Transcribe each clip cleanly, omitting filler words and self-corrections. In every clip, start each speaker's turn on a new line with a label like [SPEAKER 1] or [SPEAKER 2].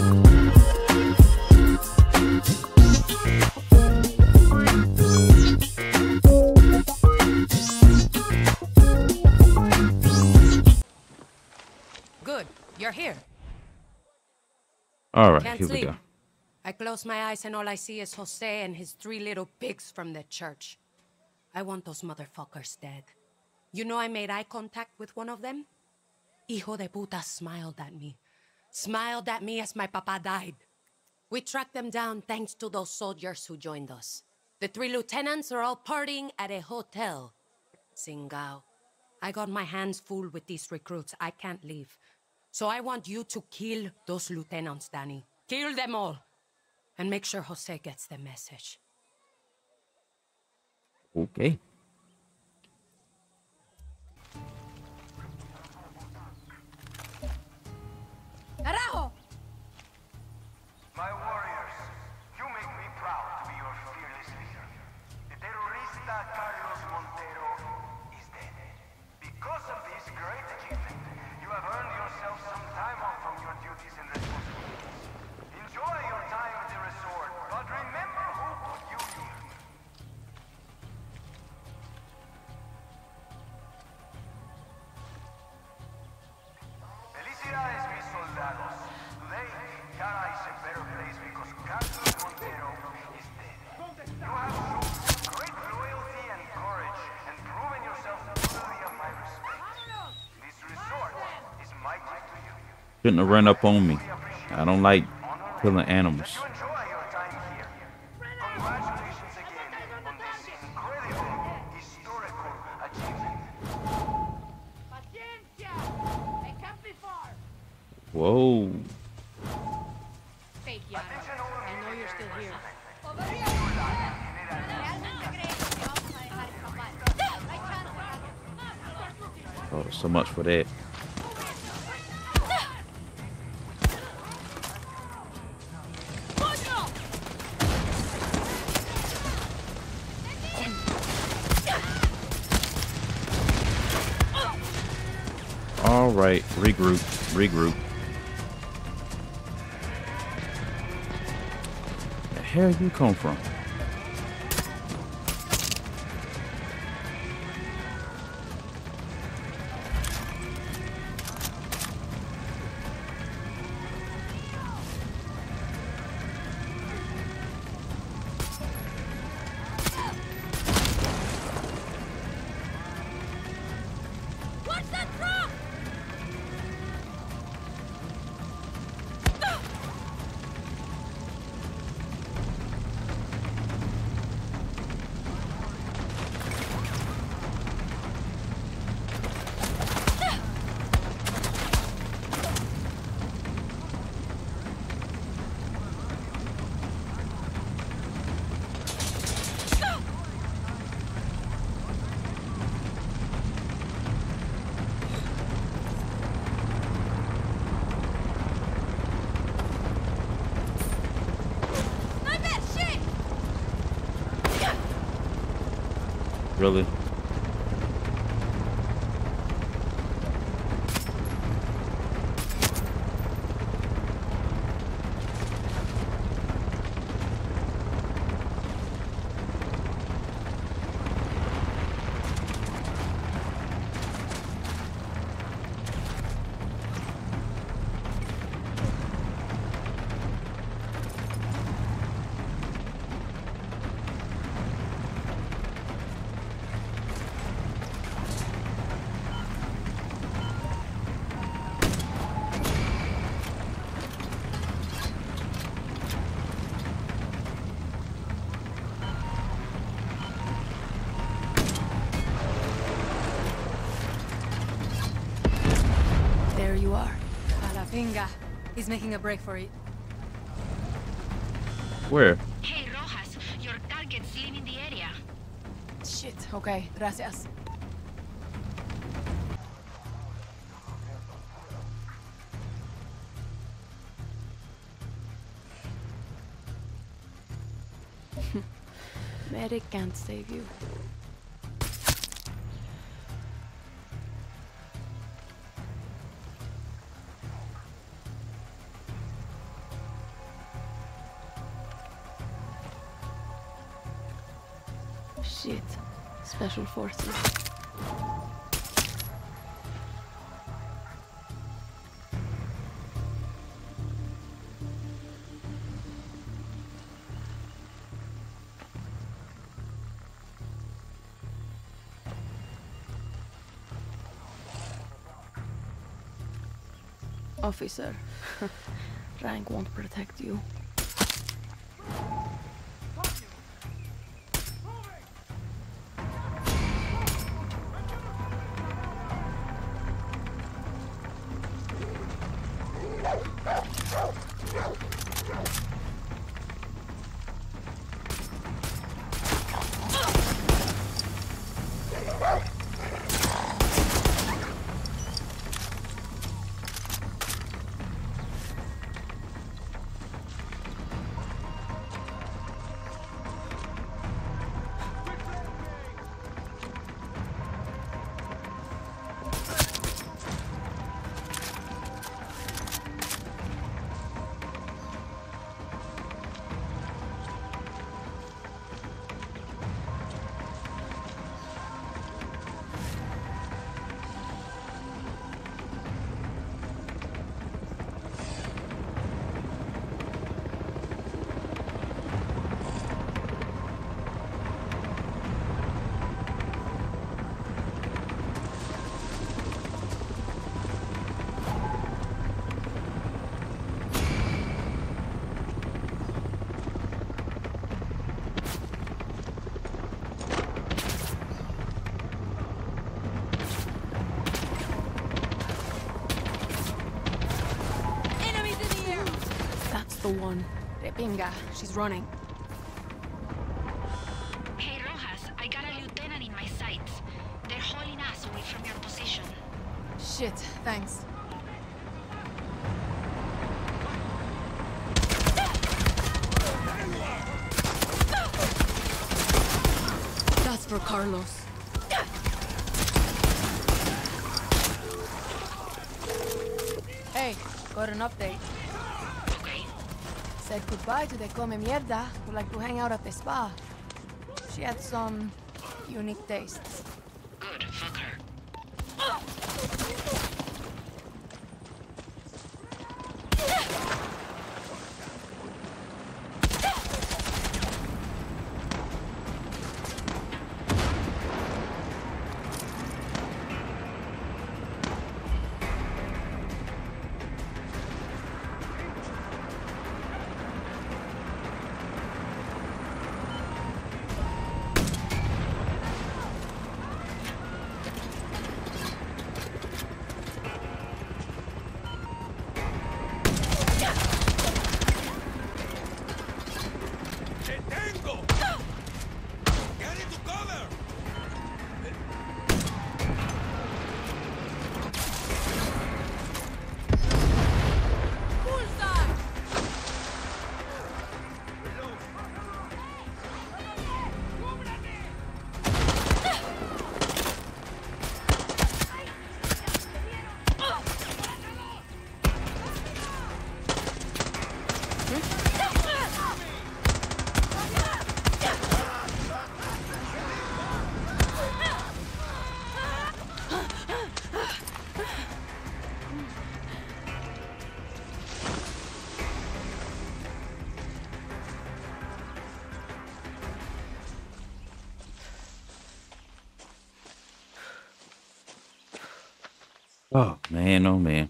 [SPEAKER 1] Good. You're here.
[SPEAKER 2] All right,
[SPEAKER 1] Can't
[SPEAKER 2] here we
[SPEAKER 1] sleep.
[SPEAKER 2] go.
[SPEAKER 1] I close my eyes and all I see is Jose and his 3 little pigs from the church. I want those motherfuckers dead. You know I made eye contact with one of them? Hijo de puta smiled at me. Smiled at me as my papa died. We tracked them down thanks to those soldiers who joined us. The 3 lieutenants are all partying at a hotel. Singao. I got my hands full with these recruits. I can't leave. So I want you to kill those lieutenants, Danny. Kill them all. And make sure Jose gets the message.
[SPEAKER 2] Okay.
[SPEAKER 1] Carajo!
[SPEAKER 3] My warriors, you make me proud to be your fearless leader. The terrorista Carlos Montero is dead. Because of this great achievement, you have earned yourself some time off from your duties and responsibilities. Enjoy your time at the resort, but remember who put you here. Felicidades, mis soldados. Today, Yara is a better place because Carlos Montero is dead. You have shown great loyalty and courage and proven yourself worthy of my respect. This resort is my gift to you.
[SPEAKER 2] Shouldn't have run up on me. I don't like killing animals.
[SPEAKER 3] You enjoy your time here. Congratulations again on this incredible historical achievement.
[SPEAKER 4] Paciencia! I can't be far!
[SPEAKER 2] Whoa.
[SPEAKER 4] Fake Yara. I know you're still here.
[SPEAKER 2] Oh, so much for that. All right, regroup. The hell you come from?
[SPEAKER 4] What's that truck? My bad, shit!
[SPEAKER 2] Really?
[SPEAKER 1] There you are. A la pinga. He's making a break for it.
[SPEAKER 2] Where?
[SPEAKER 5] Hey, Rojas, your target's leaving the area.
[SPEAKER 1] Shit. Okay, gracias. Medic can't save you.
[SPEAKER 6] Shit. Special forces. Officer. Rank won't protect you. The one.
[SPEAKER 1] Repinga, she's running.
[SPEAKER 5] Hey, Rojas, I got a lieutenant in my sights. They're hauling us away from your position.
[SPEAKER 6] Shit, thanks.
[SPEAKER 1] That's for Carlos.
[SPEAKER 6] Hey, got an update.
[SPEAKER 5] Okay.
[SPEAKER 6] Said goodbye to the come mierda who like to hang out at the spa. She had some unique tastes.
[SPEAKER 5] Good, fuck her.
[SPEAKER 2] Oh man.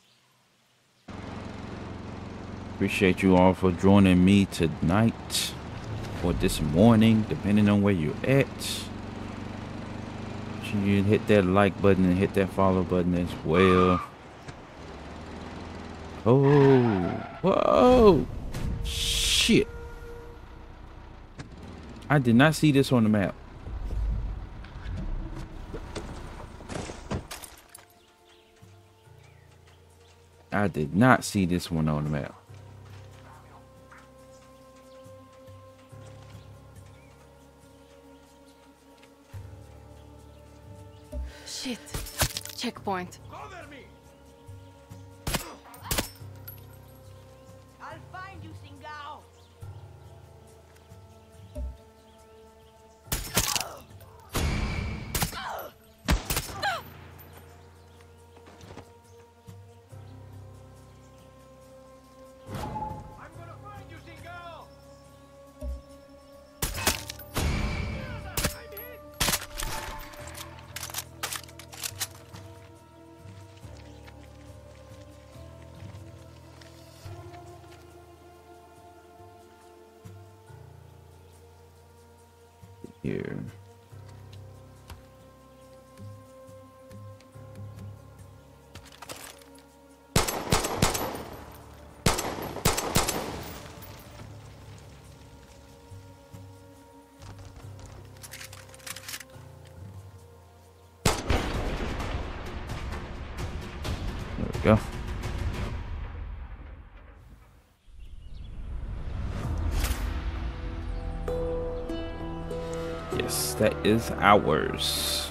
[SPEAKER 2] Appreciate you all for joining me tonight or this morning, depending on where you're at. You hit that like button and hit that follow button as well. Oh, whoa, shit. I did not see this on the map. I did not see this one on the map.
[SPEAKER 6] Shit. Checkpoint.
[SPEAKER 3] Cover me!
[SPEAKER 4] I'll find you, Singao.
[SPEAKER 2] here. There we go. Yes, that is ours.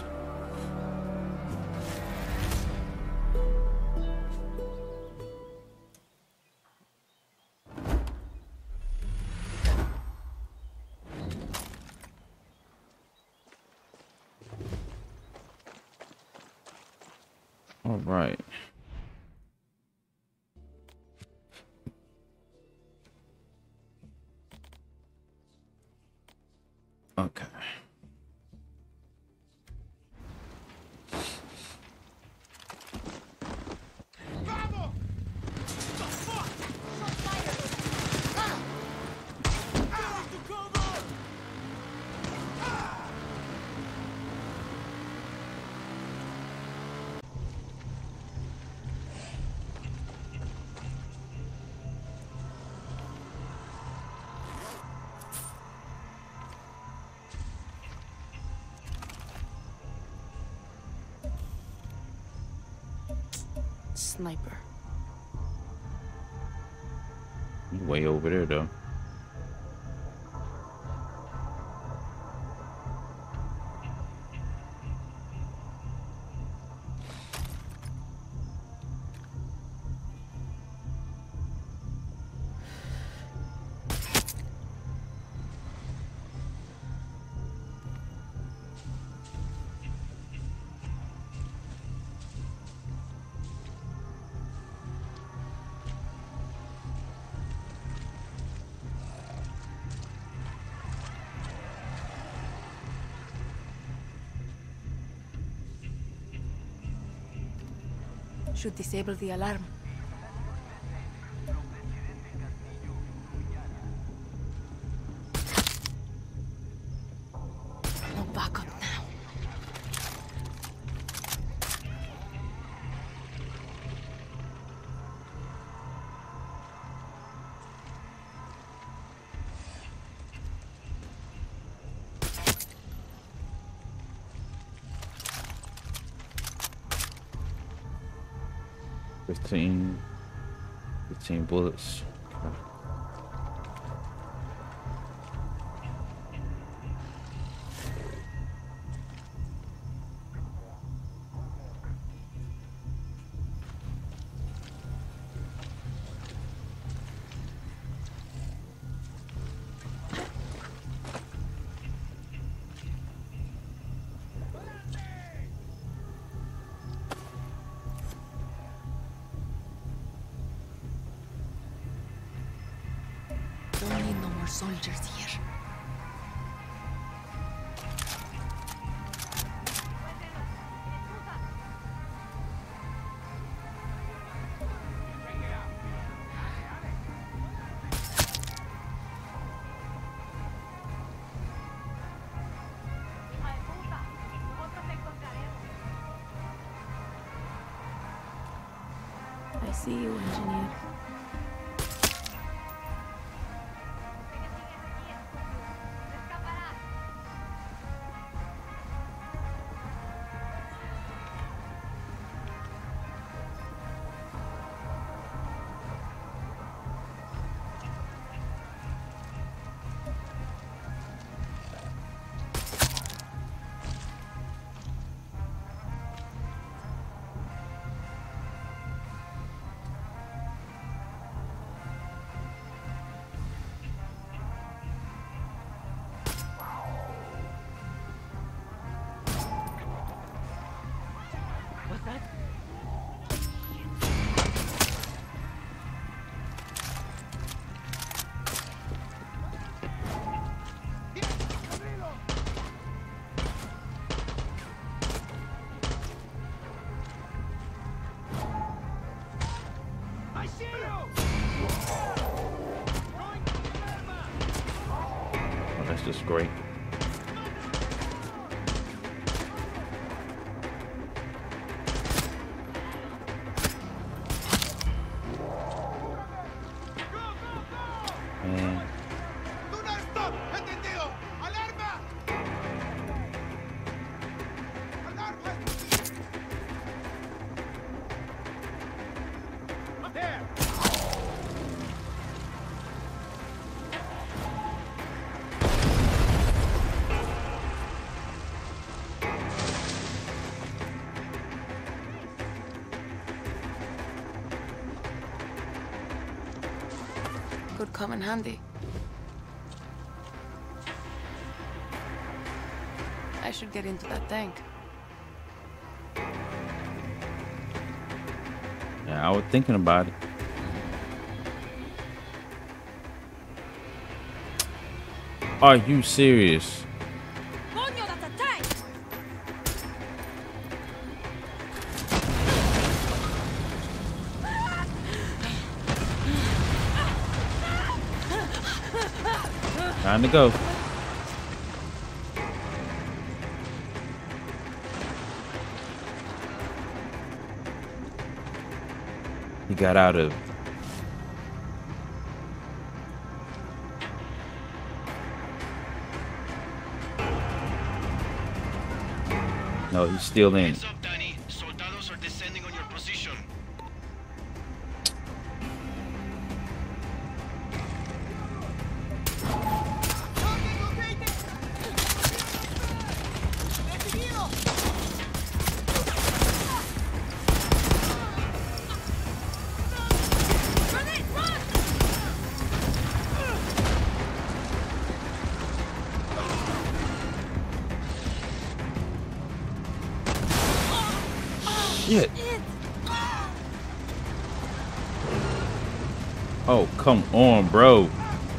[SPEAKER 2] All right. Okay.
[SPEAKER 6] Sniper.
[SPEAKER 2] Way over there, though.
[SPEAKER 6] Should disable the alarm. No backup now.
[SPEAKER 2] Fifteen bullets. Okay.
[SPEAKER 6] Don't need no more soldiers here. I see you, engineer.
[SPEAKER 2] Oh, that's just great. Man.
[SPEAKER 3] ¡Do not stop! ¡Entendido! ¡Alarma! ¡Alarma! Up here!
[SPEAKER 6] Could come in handy. I should get into that tank.
[SPEAKER 2] Yeah, I was thinking about it. Are you serious?
[SPEAKER 4] Coño, that's a tank!
[SPEAKER 2] Time to go. He got out of. No, he's still in.
[SPEAKER 3] Heads up, Danny. Soldados are descending on your position.
[SPEAKER 4] Grenade, run!
[SPEAKER 2] Shit. Oh, come on, bro.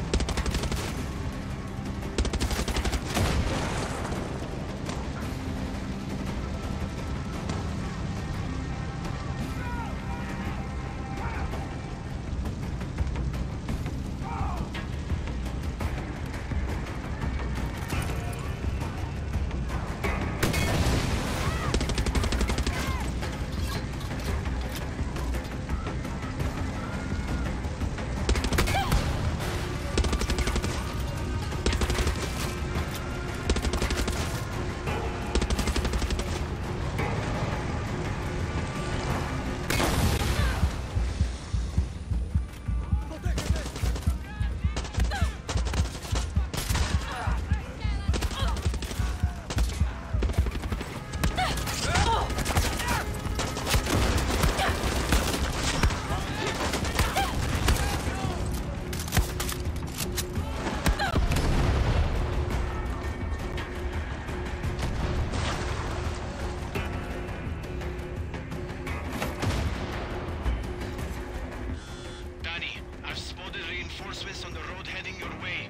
[SPEAKER 3] Danny, I've spotted reinforcements on the road heading your way.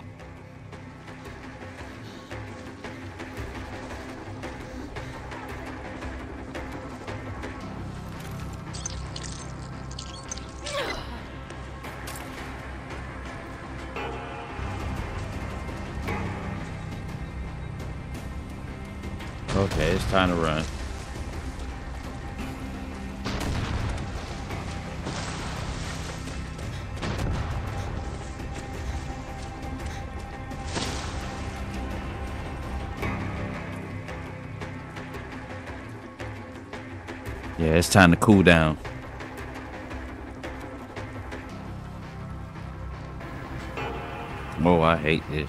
[SPEAKER 2] Okay, it's time to run. Yeah, it's time to cool down. Oh, I hate this.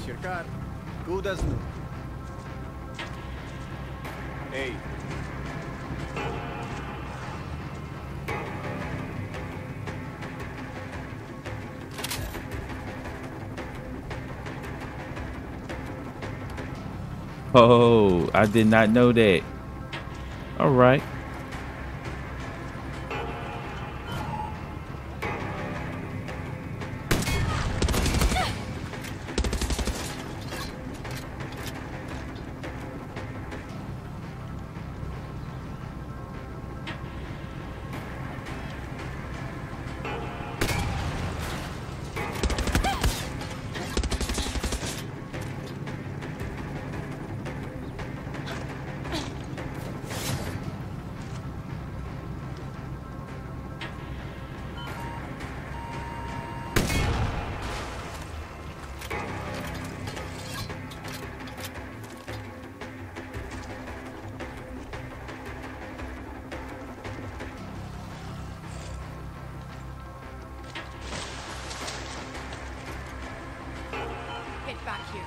[SPEAKER 7] Here's your car. Good as new. Hey.
[SPEAKER 2] Oh, I did not know that. All right.
[SPEAKER 6] Get back here.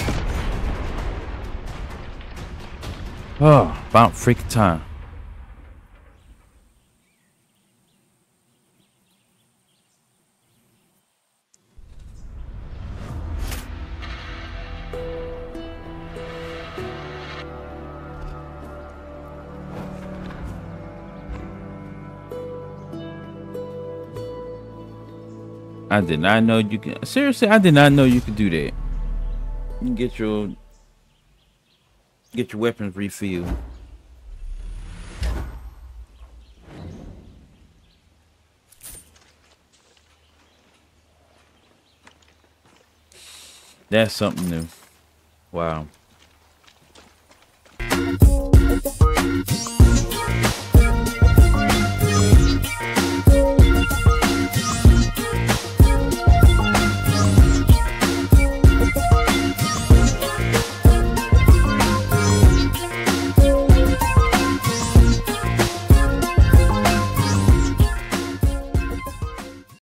[SPEAKER 2] Oh, about freaking time. I did not know you can. Seriously, I did not know you could do that. You can get your weapons refilled. That's something new. Wow.